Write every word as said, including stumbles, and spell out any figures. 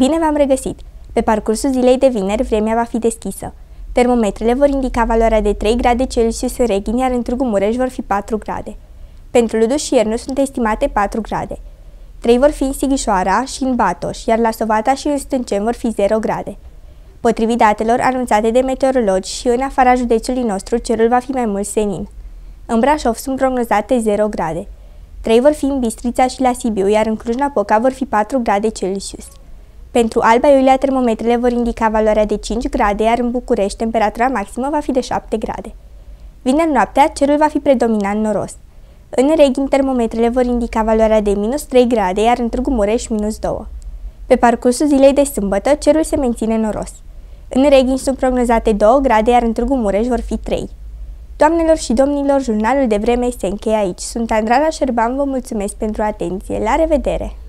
Bine v-am regăsit! Pe parcursul zilei de vineri, vremea va fi deschisă. Termometrele vor indica valoarea de trei grade Celsius în Reghin, iar în Târgu Mureș vor fi patru grade. Pentru Ludu și Iernu sunt estimate patru grade. trei vor fi în Sighișoara și în Batoș, iar la Sovata și în Stânceni vor fi zero grade. Potrivit datelor anunțate de meteorologi, și în afara județului nostru, cerul va fi mai mult senin. În Brașov sunt prognozate zero grade. trei vor fi în Bistrița și la Sibiu, iar în Cluj-Napoca vor fi patru grade Celsius. Pentru Alba Iulia, termometrele vor indica valoarea de cinci grade, iar în București temperatura maximă va fi de șapte grade. Vineri noaptea, cerul va fi predominant noros. În Reghin, termometrele vor indica valoarea de minus trei grade, iar în Târgu Mureș minus doi. Pe parcursul zilei de sâmbătă, cerul se menține noros. În Reghin sunt prognozate două grade, iar în Târgu Mureș vor fi trei. Doamnelor și domnilor, jurnalul de vreme se încheie aici. Sunt Andrada Șerban, vă mulțumesc pentru atenție. La revedere!